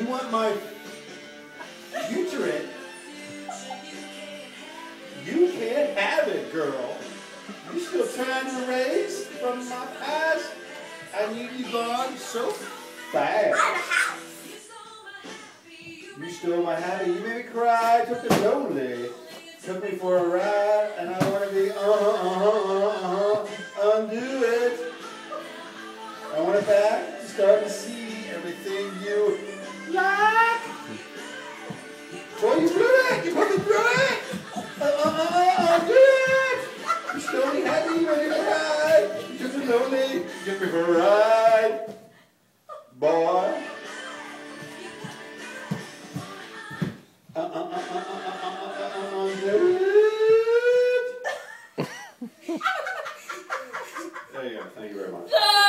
want my future? You can't have it, girl. You still trying to erase from my past? I need you gone so fast. I have a house. You stole my habit. You made me cry. Took it lonely. Took me for a ride, and I want to be undo it. I want it back. Start to see everything you like. Boy, you blew it. You put me through it. Undo it. You stole me happy. You made me cry. You took it lonely. You took me for a ride, boy. There you go. Thank you very much.